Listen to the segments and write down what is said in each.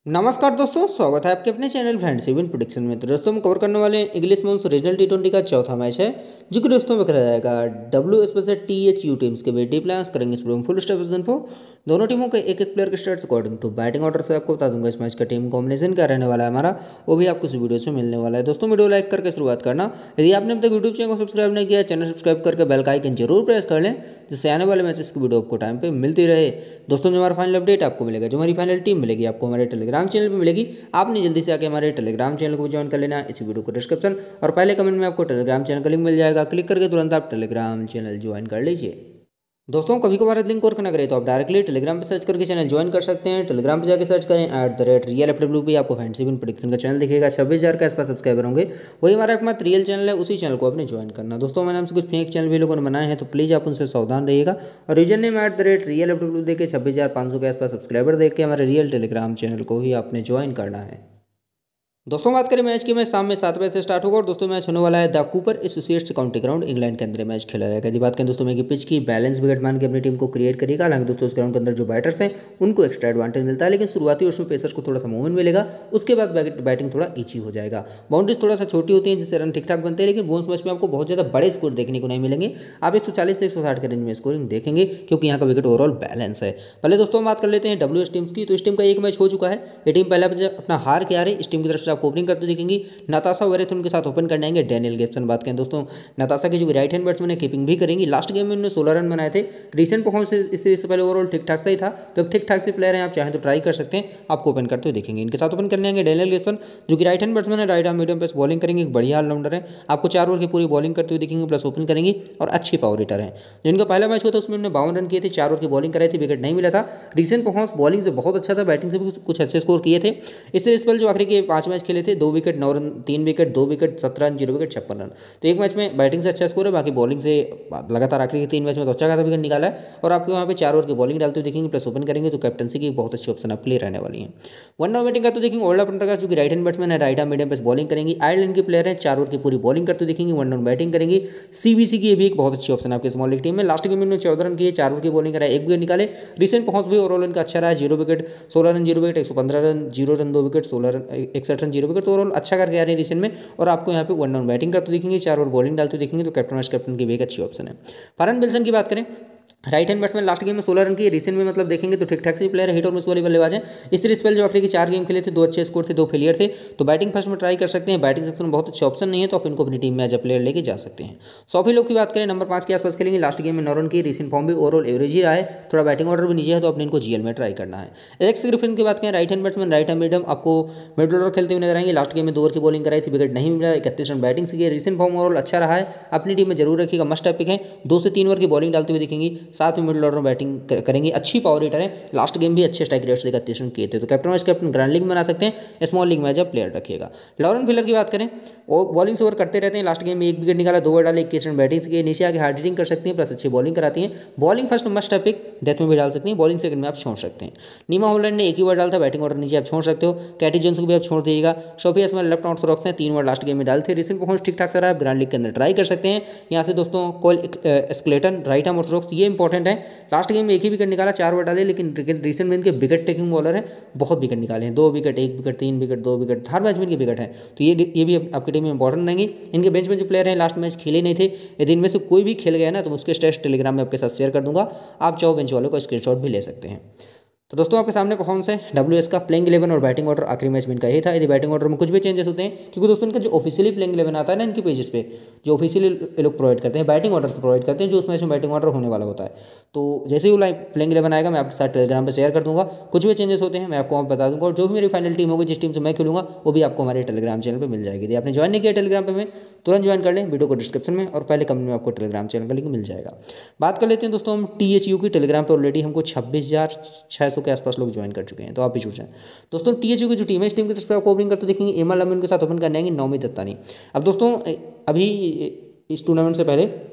नमस्कार दोस्तों, स्वागत है आपके अपने चैनल फ्रेंड्स इवन प्रोडिक्शन में। तो दोस्तों हम कवर करने वाले हैं इंग्लिश मेंस रीजनल टी20 का चौथा मैच है, जो कि दोस्तों में खेला जाएगा WS से THU टीम्स के बीच। डी प्लान्स करेंगे इस फुल स्टेप इन्फो दोनों टीमों के एक एक प्लेयर के starts according to batting order से आपको बता दूंगा इस मैच का टीम कॉम्बिनेशन क्या रहने वाला है हमारा, वो भी आपको इस वीडियो से मिलने वाला है। दोस्तों वीडियो लाइक करके शुरुआत करना। यदि आपने अब तक यूट्यूब चैनल को सब्सक्राइब नहीं किया, चैनल सब्सक्राइब करके बेल का आइकन जरूर प्रेस कर लें, जिससे आने वाले मैचेस की वीडियो आपको टाइम पे मिलती रहे। दोस्तों जो हमारा फाइनल अपडेट आपको मिलेगा, जो हमारी फाइनल टीम मिलेगी आपको हमारे टेलीग्राम चैनल पर मिलेगी। आपने जल्दी से आके हमारे टेलीग्राम चैनल को ज्वाइन कर लेना है। इस वीडियो को डिस्क्रिप्शन और पहले कमेंट में आपको टेलीग्राम चैनल का लिंक मिल जाएगा, क्लिक करके तुरंत आप टेलीग्राम चैनल ज्वाइन कर लीजिए। दोस्तों कभी कभार लिंक और ना करें तो आप डायरेक्टली टेलीग्राम पे सर्च करके चैनल ज्वाइन कर सकते हैं। टेलीग्राम पे जाकर सर्च करें @RealFWP, आपको फैंसी विन प्रेडिक्शन का चैनल दिखेगा। 26,000 के आसपास सब्सक्राइबर होंगे, वही हमारा एकमात्र रियल चैनल है, उसी चैनल को आपने ज्वाइन करना। दोस्तों हमारे नाम से कुछ फेक चैनल भी लोगों ने बनाए हैं, तो प्लीज़ आप उनसे सावधान रहिएगा। और रीजन नेम @RealFWP देके 26,500 के आसपास सब्सक्राइबर देख के हमारे रियल टेलीग्राम चैनल को ही आपने ज्वाइन करना है। दोस्तों बात करें मैच की, मैच शाम में 7 बजे से स्टार्ट होगा और दोस्तों मैच होने वाला है the Cooper Associates County Ground, England के अंदर मैच खेला जाएगा। यदि बात करें दोस्तों में पिच की बैलेंस विकेट मान के अपनी टीम को क्रिएट करेगा। हालांकि दोस्तों इस ग्राउंड के अंदर जो बैटर्स हैं उनको एक्स्ट्रा एडवांटेज मिलता है, लेकिन शुरुआती ओवर्स में पेसर्स को थोड़ा सा मूवमेंट मिलेगा, उसके बाद बैटिंग थोड़ा ईची हो जाएगा। बाउंड्रीज थोड़ा सा छोटी होती है, जिससे रन ठीक ठाक बनते हैं, लेकिन बोन्स मैच में आपको बहुत ज़्यादा बड़े स्कोर देखने को नहीं मिलेंगे। आप 140 से 160 के रेंज में स्कोरिंग देखेंगे, क्योंकि यहाँ का विकेट ओवरऑल बैलेंस है। पहले दोस्तों हम बात कर लेते हैं WS टीम्स की। तो इस टीम का एक मैच हो चुका है, ये टीम पहला अपना हार के आ रही है। इस टीम की तरफ से आप ओपनिंग करते देखेंगे नताशा वेरेथ, उनके साथ ओपन करने आएंगे डैनियल गिब्सन। बात करें दोस्तों नताशा के जो राइट हैंड बैट्समैन है, कीपिंग भी करेंगी। लास्ट गेम में उन्होंने 16 रन बनाए थे। रिसेंट परफॉर्मेंस इस सीरीज से पहले ओवरऑल ठीक ठाक सही था, तो ठीक ठाक से प्लेयर हैं, आप चाहें तो ट्राई कर सकते हैं। आपको ओपन करते हुए देखेंगे। इनके साथ ओपन करने आएंगे डैनियल गिब्सन, जो कि राइट हैंड बैट्समैन है, right arm medium pace bowling करेंगे, एक बढ़िया ऑलराउंडर है। आपको 4 ओवर की पूरी बॉलिंग करते हुए देखेंगे, प्लस ओपन करेंगे और अच्छी पावर हिटर है। जिनका पहला मैच हुआ था उसमें उन्होंने 52 रन किए थे, 4 ओवर की बॉलिंग कराई थी, विकेट नहीं मिला था। रिसेंट परफॉर्मेंस बॉलिंग से बहुत अच्छा था, बैटिंग से भी कुछ अच्छे स्कोर किए थे। इस सीरीज पर जो आखिरी के 5 मैच खेले थे, 2 wicket 9 run, 3 wicket 2 wicket 17 run, 0 wicket 56 run. तो एक मैच में बैटिंग से अच्छा स्कोर है, बाकी बॉलिंग से लगातार आखिरी के 3 मैच में तो अच्छा खासा विकेट निकाला है। और आपको यहाँ पे 4 ओवर की बॉलिंग डालते हुए देखेंगे, प्लस ओपन करेंगे, तो कैप्टनसी की बहुत अच्छी ऑप्शन आपके लिए रहने वाली है। 1 डाउन बैटिंग करते देखेंगे ओल्डा पंडरगास, जो कि राइट हैंड बैट्समैन है, right arm medium pace bowling करेंगी। आयरलैंड के प्लेयर है, 4 ओवर की पूरी बॉलिंग करते देखेंगे, 1 डाउन बैटिंग करेंगी। CBC की ये भी एक बहुत अच्छी ऑप्शन है आपके स्मॉल लीग टीम में। लास्ट गेम में 14 रन किए, 4 ओवर की बॉलिंग कराए, 1 विकेट निकाले। रिसेंट परफॉर्मेंस भी ओवरऑल इनका अच्छा रहा है, 0 wicket 16 run 0 wicket 115 run 0 run 2 wicket 16 run 61 run 0 wicket, तो ओवरऑल अच्छा करके आ रहे हैं रिसेंट में। और आपको यहाँ पे 1 डाउन बैटिंग करते देखेंगे, 4 ओवर बॉलिंग डालते देखेंगे, तो कैप्टन वाइस कैप्टन की भी एक अच्छी ऑप्शन है। फरहान विल्सन की बात करें, right hand batsman, last game में 16 रन की, रिसेंट में मतलब देखेंगे तो ठीक ठाक से प्लेयर हिट और मिस वाले बल्लेबाज हैं। इस सीरीज पहले जो आखिरी के 4 गेम खेले थे, 2 अच्छे स्कोर थे, 2 फेलियर थे। तो बैटिंग फर्स्ट में ट्राई कर सकते हैं। बैटिंग सेक्शन में बहुत अच्छे ऑप्शन नहीं है, तो आप इनको अपनी टीम में एज अ प्लेयर लेके जा सकते हैं। सौफी लोग की बात करें, नंबर 5 के आसपास खेलेंगे। लास्ट गेम में 9 रन की, रिसेंट फॉर्म भी ओवरऑल एवरेज ही रहा है, थोड़ा बैटिंग ऑर्डर भी नीचे है, तो अपने इनको GL में ट्राई करना है। एलेक्स ग्रिफिन की बात करें, right hand batsman, right hand medium, आपको मिडल ऑर्डर खेलते हुए नजर आएंगे। लास्ट गेम में 2 ओवर की बॉलिंग कराई थी, विकेट नहीं मिला, 31 रन बैटिंग से। रिसेंट फॉर्म ओवरऑल अच्छा रहा है, अपनी टीम में जरूर रखिएगा, मस्ट टॉपिक है। 2 से 3 ओवर की बॉलिंग डालते हुए दिखेंगी, साथ में मिडल ऑर्डर में बैटिंग करेंगे, अच्छी पावर हिटर है। लास्ट गेम भी अच्छे स्ट्राइक रेट से 31 रन किए थे, तो captain vice captain grand league में बना सकते हैं, स्मॉल लीग में एज अ प्लेयर रखिएगा। लॉरेन फिलर की बात करें, वो बॉलिंग से ओवर करते रहते हैं। लास्ट गेम में 1 विकेट निकाला, 2 ओवर डाले, 21 रन बैटिंग से। नीचे आगे हार्ड हिटिंग कर सकते हैं, प्लस अच्छी बॉलिंग कराती हैं। Bowling first must pick, death में भी डाल सकते हैं, बॉलिंग सेकंड में आप छोड़ सकते हैं। नीमा हॉलैंड ने 1 ही ओवर डाला था, बैटिंग ऑर्डर नीचे आप छोड़ सकते हो। कैटी जोन्स को भी आप छोड़ दीजिएगा। शोफी असमल लेफ्ट ऑर्थोडॉक्स हैं, 3 ओवर लास्ट गेम में डालते थे, रिसेंट परफॉर्मेंस ठीक ठाक से रहा है, ग्रैंड लीग के अंदर ट्राई कर सकते हैं। यहाँ से दोस्तों Cole Skeleton right arm orthodox, ये इंपॉर्टेंट है। लास्ट गेम में 1 ही विकेट निकाला, 4 ओवर डाले, लेकिन रिसेंट में इनके विकेट टेकिंग बॉलर है, बहुत विकेट निकाले हैं, 2 विकेट 1 विकेट 3 विकेट 2 विकेट, हर मैच में इनके विकेट है। तो ये भी आपकी टीम में इंपॉर्टेंट रहेंगे। इनके बेंच में जो प्लेयर हैं लास्ट मैच खेले नहीं थे, यदि इनमें से कोई भी खेल गया ना, तो उसके स्टेट्स टेलीग्राम में आपके साथ शेयर कर दूंगा, आप चाहो बेंच वालों को स्क्रीनशॉट भी ले सकते हैं। तो दोस्तों आपके सामने परफॉर्मेंस है WS का। प्लेइंग 11 और बैटिंग ऑर्डर आखिरी मैच में इनका यही था। यदि बैटिंग ऑर्डर में कुछ भी चेंजेस होते हैं, क्योंकि दोस्तों इनका जो ऑफिशियली प्लेइंग 11 आता है ना इनके पेजेस पे, जो ऑफिशियली ये लोग प्रोवाइड करते हैं, बैटिंग ऑर्डर से प्रोवाइड करते हैं, जो उस मैच में बैटिंग ऑर्डर होने वाला होता है। तो जैसे ही वो प्लेइंग 11 आएगा, मैं आपके साथ टेलीग्राम पर शेयर कर दूंगा। कुछ भी चेंजेस होते हैं मैं आपको बता दूंगा, और जो भी मेरी फाइनल टीम होगी, जिस टीम से मैं खेलूंगा, वो भी आपको हमारे टेलीग्राम चैनल पर मिल जाएगी। यदि आपने ज्वाइन नहीं किया टेलीग्राम पर, में तुरंत ज्वाइन कर लें, वीडियो को डिस्क्रिप्शन में और पहले कमेंट में आपको टेलीग्राम चैनल का लिंक मिल जाएगा। बात कर लेते हैं दोस्तों हम THU की। टेलीग्राम पर ऑलरेडी हमको 26,600 के आसपास लोग ज्वाइन कर चुके हैं, तो आप भी जुड़ जाएं। दोस्तों THU की जो टीम है, इस टीम की तरफ से आपको ओपनिंग करते देखेंगे एमा लमिन के साथ ओपन करने आएंगे नौमी दत्तानी। अब दोस्तों अभी इस टूर्नामेंट से पहले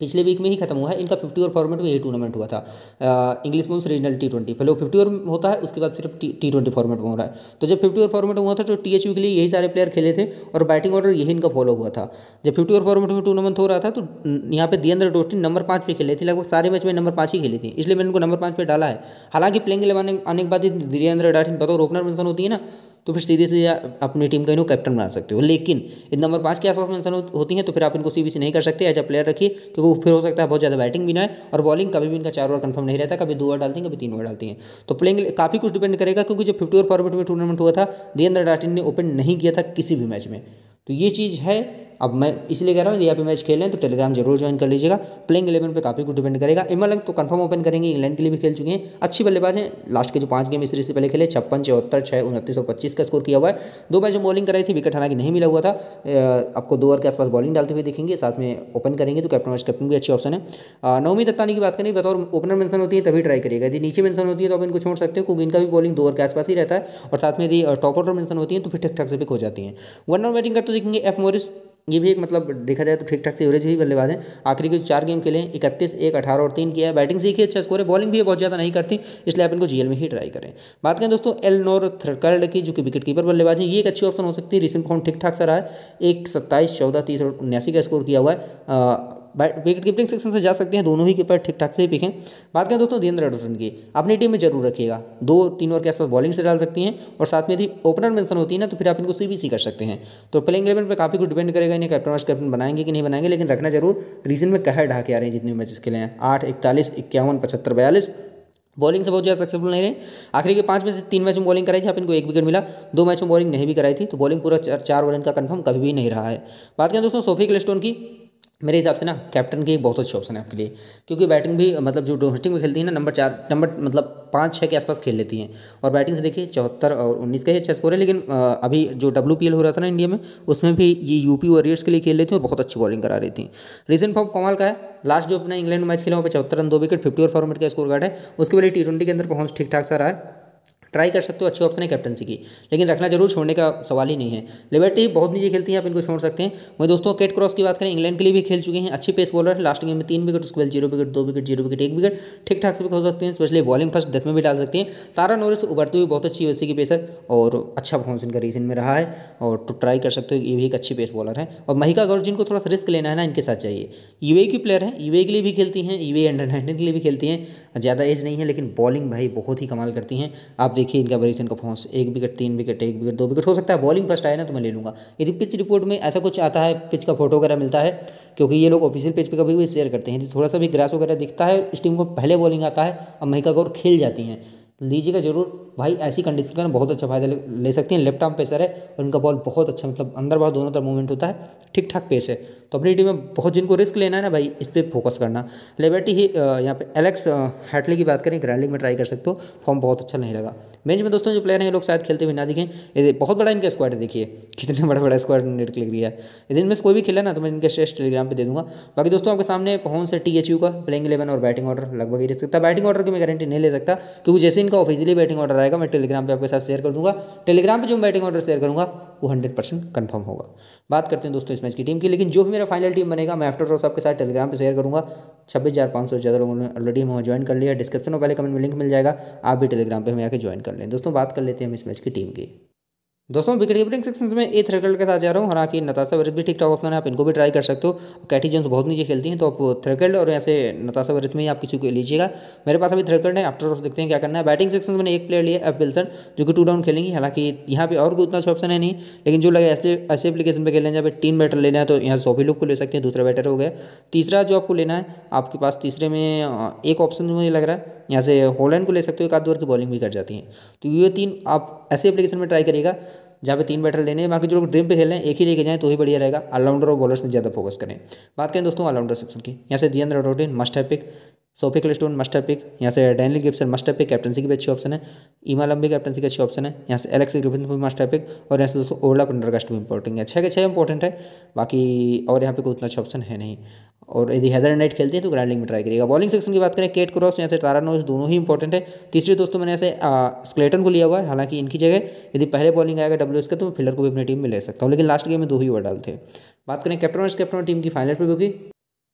पिछले वीक में ही खत्म हुआ है। इनका 50 ओवर फॉर्मेट में यही टूर्नामेंट हुआ था, इंग्लिश मोन्स रीजनल T20। पहले वो 50 ओवर होता है, उसके बाद फिर T20 फॉर्मेट में हो रहा है। तो जब 50 ओवर फॉर्मेट में हुआ था तो THU के लिए यही सारे प्लेयर खेले थे और बैटिंग ऑर्डर यही इनका फॉलो हुआ था। जब 50 ओवर फॉर्मेट में टूर्नामेंट हो रहा था तो यहाँ पे देवेंद्र डोटिन नंबर 5 पे खेले थे, लगभग सारे मैच में नंबर 5 ही खेली थी, इसलिए मैंने इनको नंबर 5 पे डाला है। हालांकि प्लेइंग 11 आने के बाद देवेंद्र डोटिन बतौर ओपनर मेंशन होती है ना, तो फिर सीधे सीधे अपनी टीम का इनको कैप्टन बना सकते हो। लेकिन इन नंबर 5 के आसपास मेंशन होती हैं तो फिर आप इनको CBC नहीं कर सकते, एज अ प्लेयर रखिए, क्योंकि फिर हो सकता है बहुत ज़्यादा बैटिंग भी ना है और बॉलिंग कभी भी इनका 4 ओवर कंफर्म नहीं रहता, कभी 2 ओवर डालती हैं, कभी 3 ओवर डालती हैं। तो प्लेइंग काफ़ी कुछ डिपेंड करेगा, क्योंकि जब 50 ओवर फॉर्मेट में टूर्नामेंट हुआ था देवेंद्र डोटिन ने ओपन नहीं किया था किसी भी मैच में, तो ये चीज़ है। अब मैं इसलिए कह रहा हूँ यदि आप मैच खेलें तो टेलीग्राम जरूर ज्वाइन कर लीजिएगा। प्लेइंग 11 पे काफ़ी कुछ डिपेंड करेगा। इमल तो कंफर्म ओपन करेंगे, इंग्लैंड के लिए भी खेल चुके हैं, अच्छी बल्लेबाज हैं। लास्ट के जो 5 गेम इस सीरीज से पहले खेले 56, 74, 6, 29 और 25 का स्कोर किया हुआ है। 2 मैच में बॉलिंग कराई थी, विकेट हालांकि नहीं मिला हुआ था। आपको 2 ओवर के आसपास बॉलिंग डालते हुए दिखेंगे, साथ में ओपन करेंगे तो कैप्टन वाइस कैप्टन भी अच्छी ऑप्शन है। नवमी दत्तानी की बात करें, बतौर ओपनर मेंशन होती है तभी ट्राई करिएगा, यदि नीचे मेंशन होती है तो आप इनको छोड़ सकते हो, क्योंकि इनका भी बॉलिंग 2 ओवर के आसपास ही रहता है और साथ में यदि टॉप ऑर्डर मेंशन होती है तो फिर ठीक ठाक से पिक हो जाती हैं। 1 ओवर बैटिंग करते दिखेंगे एफ मॉरिस, ये भी एक मतलब देखा जाए तो ठीक ठाक से एवरेज ही बल्लेबाज हैं। आखिरी के 4 गेम खेले 31, 1, 18 और 3 किया है। बैटिंग से ही अच्छा स्कोर है, बॉलिंग भी बहुत ज़्यादा नहीं करती, इसलिए आप इनको GL में ही ट्राई करें। बात करें दोस्तों एलनोर थ्रकल्ड की, जो कि विकेट कीपर बल्लेबाज हैं, ये एक अच्छी ऑप्शन हो सकती है। रिसेंट फॉर्म ठीक ठाक सा रहा है, 1, 27, 14, 30 और 79 का स्कोर किया हुआ है। विकेट कीपिंग सेक्शन से जा सकते हैं, दोनों ही कीपर ठीक ठाक से ही पिकें। बात करें दोस्तों देवेंद्र डोटिन की, अपनी टीम में जरूर रखिएगा, 2-3 ओवर के आसपास बॉलिंग से डाल सकती हैं और साथ में यदि ओपनर मेंशन होती है ना तो फिर आप इनको CBC कर सकते हैं। तो प्लेइंग 11 पे काफ़ी कुछ डिपेंड करेगा, इन्हें कैप्टन वाइस कैप्टन बनाएंगे कि नहीं बनाएंगे, लेकिन रखना जरूर। रीसेंट में कहर ढहा के आ रहे हैं जितने मैचेस खेले हैं, 8, 41, 51, 75, 42। बॉलिंग से बहुत ज़्यादा सक्सेसफुल नहीं रहे। आखिरी के 5 में से 3 मैच में बॉलिंग कराई थी, आप इनको 1 विकेट मिला। 2 मैच में बॉलिंग नहीं भी कराई थी, तो बॉलिंग पूरा 4 ओवर इनका कंफर्म कभी भी नहीं रहा है। बात करें दोस्तों सोफी क्लिस्टोन की, मेरे हिसाब से ना कैप्टन की एक बहुत अच्छी ऑप्शन है आपके लिए, क्योंकि बैटिंग भी मतलब जो डोमेस्टिक में खेलती है ना नंबर मतलब 5-6 के आसपास खेल लेती हैं और बैटिंग से देखिए 74 और 19 का ही अच्छा स्कोर है। लेकिन अभी जो WPL हो रहा था ना इंडिया में, उसमें भी ये यूपी वॉरियर्स के लिए खेल रही थी और बहुत अच्छी बॉलिंग करा रही थी। रीसेंट फॉर्म कमाल का है, लास्ट जो अपना इंग्लैंड मैच खेला वहाँ पे 74 रन 2 विकेट 50 ओवर फॉर्मेट का स्कोर कार्ड है। उसके बाद T20 के अंदर परफॉर्मेंस ठीक ठाक सा रहा है, ट्राई कर सकते हो, अच्छी ऑप्शन है कैप्टनसी की, लेकिन रखना जरूर, छोड़ने का सवाल ही नहीं है। लिबर्टी बहुत नीचे खेलती है, आप इनको छोड़ सकते हैं। वही दोस्तों केट क्रॉस की बात करें, इंग्लैंड के लिए भी खेल चुके हैं, अच्छी पेस बॉलर है। लास्ट गेम में 3 विकेट, उसके बाद 0 विकेट, 2 विकेट, 0 विकेट, 1 विकेट, ठीक ठाक से भी हो सकते हैं, स्पेशली बॉलिंग फर्स्ट डेथ में भी डाल सकते हैं। सारा नॉरिस उभरती हुई बहुत अच्छी यूएसए की पेसर और अच्छा परफॉर्मेंस इनका रीजन में रहा है और तो ट्राई कर सकते हो, ये भी एक अच्छी पेस बॉलर है। और महिका गौर जिनको थोड़ा सा रिस्क लेना है ना, इनके साथ चाहिए। UAE की प्लेयर है, UAE के लिए भी खेलती हैं, UAE अंडर-19 के लिए भी खेलती हैं, ज़्यादा एज नहीं है, लेकिन बॉलिंग भाई बहुत ही कमाल करती हैं। आप देखिए इनका recent performance, 1 wicket, 3 wicket, 1 wicket, 2 wicket, हो सकता है बॉलिंग फर्स्ट आए ना तो मैं ले लूँगा। यदि पिच रिपोर्ट में ऐसा कुछ आता है, पिच का फोटो वगैरह मिलता है, क्योंकि ये लोग ऑफिशियल पेज पे कभी भी शेयर करते हैं, यदि थोड़ा सा भी ग्रास वगैरह दिखता है, इस टीम को पहले बॉलिंग आता है और महिका गौर खेल जाती हैं, लीजिएगा जरूर भाई। ऐसी कंडीशन का ना बहुत अच्छा फायदा ले सकते हैं। लेफ्ट आर्म पेसर है और उनका बॉल बहुत अच्छा, मतलब अंदर बाहर दोनों तरफ मूवमेंट होता है, ठीक ठाक पेस है। तो अपनी टीम में बहुत जिनको रिस्क लेना है ना भाई, इस पर फोकस करना। लिबर्टी ही यहाँ पे एलेक्स हैटली की बात करें, ग्रैंड लीग में ट्राई कर सकते हो, फॉर्म बहुत अच्छा नहीं लगा। बेंच में दोस्तों जो प्लेयर हैं ये लोग शायद खेलते हुए ना दिखें, ये बहुत बड़ा इनका स्क्वाड है, देखिए कितना बड़ा स्क्वाड नेट क्लिक लिया है। यदि इनमें से कोई भी खेला ना तो मैं इनके स्टेटस टेलीग्राम पे दे दूंगा। बाकी दोस्तों आपके सामने परफॉर्मेंस है THU का, प्लेइंग 11 और बैटिंग ऑर्डर लगभग ही रह सकता है। बैटिंग ऑर्डर की मैं गारंटी नहीं ले सकता, क्योंकि जैसे इनका ऑफिशियली बैटिंग ऑर्डर आएगा मैं टेलीग्राम पे आपके साथ शेयर कर दूंगा। टेलीग्राम पे जो मैं बैटिंग ऑर्डर शेयर करूंगा वो 100% कंफर्म होगा। बात करते हैं दोस्तों इस मैच की टीम की, लेकिन जो भी मेरा फाइनल टीम बनेगा मैं आफ्टर टॉस आपके साथ टेलीग्राम पे शेयर करूंगा। 26,500 से ज़्यादा लोगों ने ऑलरेडी हमें ज्वाइन कर लिया, डिस्क्रिप्शन में पहले कमेंट में लिंक मिल जाएगा, आप भी टेलीग्राम पे हमें आके ज्वाइन कर लें। दोस्तों बात कर लेते हैं हम इस मैच की टीम की। दोस्तों विकेट कीपिंग सेक्शन में ए थ्रेकल्ड के साथ जा रहा हूँ, हालांकि नताशा वरिथ भी ठीक ठाक ऑप्शन है, आप इनको भी ट्राई कर सकते हो। कैटी जेम्स बहुत नीचे खेलती हैं, तो आप थ्रेकल्ड और यहाँ से नताशा वरिथ में ही आप किसी को लीजिएगा। मेरे पास अभी थ्रेकल्ड है, आफ्टर देखते हैं क्या करना है। बैटिंग सेक्शन में मैंने एक प्लेयर लिया एफ विल्सन, जो कि 2 डाउन खेलेंगी, हालांकि यहाँ पे और कोई उतना अच्छा ऑप्शन है नहीं, लेकिन जो लगे ऐसे एप्लीकेशन पर खेलना है जहाँ पे 3 बैटर लेना है तो यहाँ सोफी लुक को ले सकते हैं, दूसरा बैटर हो गया। तीसरा जो आपको लेना है, आपके पास तीसरे में एक ऑप्शन मुझे लग रहा है, यहाँ से हॉलैंड को ले सकते हो, एक आध ओवर की बॉलिंग भी कर जाती हैं। तो ये 3 आप ऐसे एप्लीकेशन में ट्राई करिएगा जहाँ पे 3 बैटर लेने हैं। बाकी जो लोग ड्रीम पे खेल रहे हैं एक ही लेके जाएं तो ही बढ़िया रहेगा। ऑलराउंडर और बॉलर्स में ज़्यादा फोकस करें। बात करें दोस्तों ऑलराउंडर सेक्शन की, यहाँ से Deandra Dottin must have pick, Sophie Ecclestone must have pick, यहाँ से Danielle Gibson must have pick, captaincy की भी अच्छी ऑप्शन है। ईमा लंबी कैप्टनसी की अच्छी ऑप्शन है। यहाँ से एलेक्स ग्रिफिन भी मस्ट हैव पिक, और यहाँ से दोस्तों ओरला पेंडरगास्ट भी इंपॉर्टेंट है, 6 के 6 इंपॉर्टेंट है। बाकी और यहाँ पे कोई उतना अच्छा ऑप्शन है नहीं। और यदि हैदर नाइट खेलते हैं तो ग्रैंड लीग में ट्राई करिएगा। बॉलिंग सेक्शन की बात करें, केट क्रॉस यहाँ से तारा नोज दोनों ही इंपॉर्टेंट है। तीसरी दोस्तों मैंने ऐसे स्क्लेटन को लिया हुआ है, हालांकि इनकी जगह यदि पहले बॉलिंग आएगा WS का तो मैं फिलर को भी अपनी टीम में ले सकता हूँ, लेकिन लास्ट गेम में 2 ही ओवर डालते हैं। बात करें कैप्टन वाइस कैप्टन टीम की फाइनल प्रीव्यू की,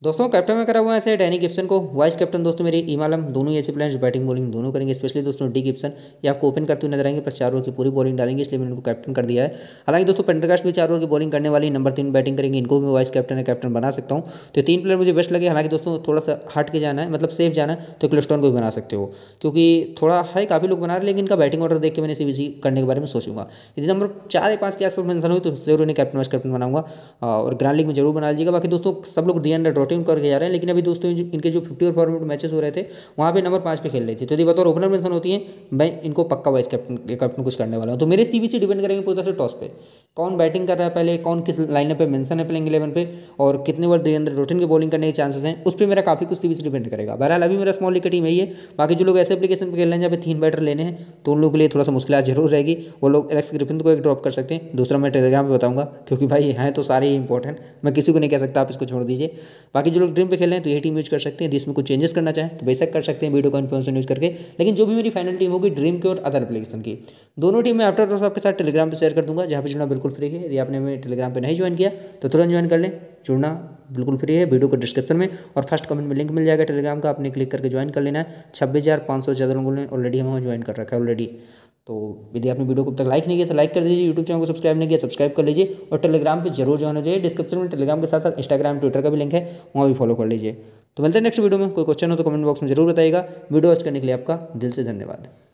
दोस्तों कैप्टन में करा हुआ है ऐसे डैनी गिब्सन को, वाइस कैप्टन दोस्तों मेरे इमालम, दोनों ऐसे प्लेयर्स बैटिंग बॉलिंग दोनों करेंगे। स्पेशली दोस्तों डी गिब्सन ये आपको ओपन करते हुए नजर आएंगे, प्लस 4 ओवर की पूरी बॉलिंग डालेंगे, इसलिए मैंने उनको कैप्टन कर दिया है। हालांकि दोस्तों पेंडरगास्ट भी 4 ओवर की बॉलिंग करने वाली, नंबर 3 बैटिंग करेंगे, इनको भी मैं वाइस कैप्टन है कैप्टन बना सकता हूँ। तो 3 प्लेयर मुझे बेस्ट लगे। हालांकि दोस्तों थोड़ा सा हट के जाना है, मतलब सेफ जाना है, तो क्लिस्टन को भी बना सकते हो, क्योंकि थोड़ा है काफ़ी लोग बना रहे, लेकिन इनका बैटिंग ऑर्डर देख के मैंने सीबीसी करने के बारे में सोचूंगा। यदि नंबर 4 या 5 के आसपास मेंशन हुई तो जरूर इन्हें कैप्टन वाइस कैप्टन बनाऊंगा, और ग्रैंड लीग में जरूर बना लीजिएगा। बाकी दोस्तों सब लोग डी अंडर रोटिंग करके जा रहे हैं, लेकिन अभी दोस्तों इनके जो 50 ओवर फॉर्मेट मैचेस हो रहे थे वहाँ पे नंबर 5 पे खेल रही थी, तो यदि बतौर ओपनर मेंशन होती है मैं इनको पक्का वाइस कैप्टन कुछ करने वाला हूँ। तो मेरे सीबीसी डिपेंड करेंगे पूरी तरह से टॉस पे, कौन बैटिंग कर रहा है पहले, कौन किस लाइनअप पे मेंशन है प्लेइंग 11 पे, और कितने बार देवेंद्र रोटिन की बॉलिंग करने के चांसेस हैं, उस पर मेरा काफ़ी कुछ सीबीसी डिपेंड करेगा। बहरहाल अभी मेरा स्मॉल लीग की टीम यही है। बाकी जो लोग ऐसे एप्लीकेशन पर खेल रहे हैं जहाँ पे 3 बैटर लेने हैं, तो उन लोगों के लिए थोड़ा सा मुश्किल जरूर रहेगी। वो लोग एलेक्स ग्रिफिन को एक ड्रॉप कर सकते हैं, दूसरा मैं टेलीग्राम पर बताऊंगा, क्योंकि भाई हैं तो सारे ही इंपॉर्टेंट, मैं किसी को नहीं कह सकता आप इसको छोड़ दीजिए। बाकी जो लोग ड्रीम पे खेल रहे हैं तो ये टीम यूज कर सकते हैं, यदि इसमें कुछ चेंजेस करना चाहें तो बेशक कर सकते हैं वीडियो को इन्फॉर्मेशन यूज करके। लेकिन जो भी मेरी फाइनल टीम होगी ड्रीम की और अदर एप्लीकेशन की, दोनों टीम मैं आफ्टर टॉस आपके साथ टेलीग्राम पे शेयर कर दूंगा, जहाँ पे जुड़ना बिल्कुल फ्री है। यदि आपने मेरे टेलीग्राम पे नहीं ज्वाइन किया तो तुरंत ज्वाइन कर लें, जुड़ना बिल्कुल फ्री है। वीडियो को डिस्क्रिप्शन में और फर्स्ट कमेंट में लिंक मिल जाएगा टेलीग्राम का, आपने क्लिक करके ज्वाइन कर लेना है। 26,500 से ज़्यादा लोगों ने ऑलरेडी हमें ज्वाइन कर रखा है ऑलरेडी। तो यदि आपने वीडियो को अब तक लाइक नहीं किया तो लाइक कर दीजिए, यूट्यूब चैनल को सब्सक्राइब नहीं किया सब्सक्राइब कर लीजिए, और टेलीग्राम पे जरूर ज्वाइन हो जाइए। डिस्क्रिप्शन में टेलीग्राम के साथ साथ इंस्टाग्राम ट्विटर का भी लिंक है, वहाँ भी फॉलो कर लीजिए। तो मिलते हैं नेक्स्ट वीडियो में। कोई क्वेश्चन हो तो कमेंट बॉक्स में जरूर बताइएगा। वीडियो वॉच करने के लिए आपका दिल से धन्यवाद।